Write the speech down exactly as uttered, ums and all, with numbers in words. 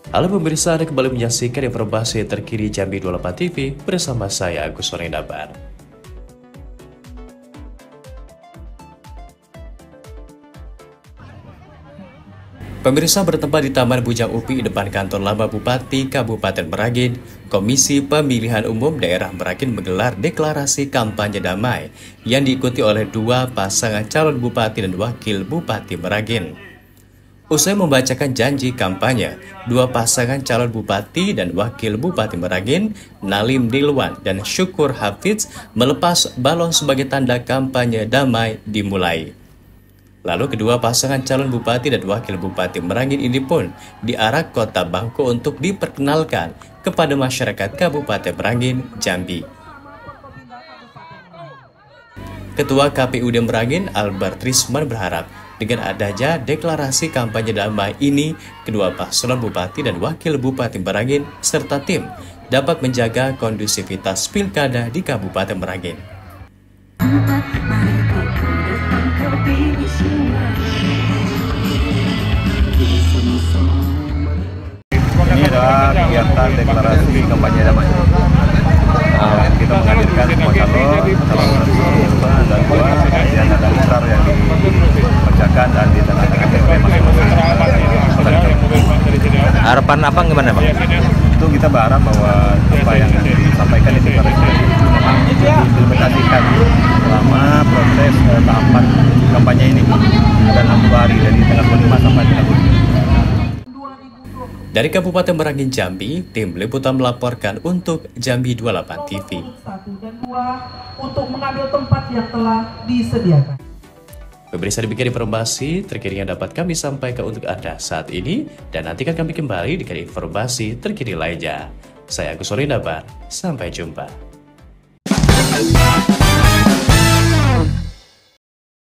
Halo pemirsa, Anda kembali menyaksikan informasi terkini Jambi dua puluh delapan T V bersama saya Agus Sorendabar. Pemirsa, bertempat di Taman Bujang Upi depan kantor lama Bupati Kabupaten Merangin, Komisi Pemilihan Umum Daerah Merangin menggelar deklarasi kampanye damai yang diikuti oleh dua pasangan calon bupati dan wakil bupati Merangin. Usai membacakan janji kampanye, dua pasangan calon bupati dan wakil bupati Merangin, Nalim Dilwan dan Syukur Hafiz, melepas balon sebagai tanda kampanye damai dimulai. Lalu kedua pasangan calon bupati dan wakil bupati Merangin ini pun diarak kota Bangko untuk diperkenalkan kepada masyarakat Kabupaten Merangin, Jambi. Ketua K P U D Merangin, Albert Risman, berharap dengan adanya deklarasi kampanye damai ini, kedua pasangan bupati dan wakil bupati Merangin serta tim dapat menjaga kondusivitas pilkada di Kabupaten Merangin. Ini adalah kegiatan deklarasi kampanye damai. Uh, kita menghadirkan semua calon, calon dan dua kemudian ada ikrar yang dibacakan dan ditandatangani oleh masing-masing. Harapan apa gimana, Bang? Itu kita berharap bahwa apa yang disampaikan di deklarasi itu memang diimplementasikan selama proses uh, tahapan kampanye ini ada enam puluh hari dari tanggal dua puluh lima sampai tiga puluh. Dari Kabupaten Merangin, Jambi, tim liputan melaporkan untuk Jambi dua puluh delapan T V. Untuk mengambil tempat yang telah disediakan. Pemirsa, demikian informasi terkini yang dapat kami sampaikan untuk Anda saat ini, dan nantikan kami kembali dengan informasi terkini lainnya. Saya Agus Sorendabar, sampai jumpa.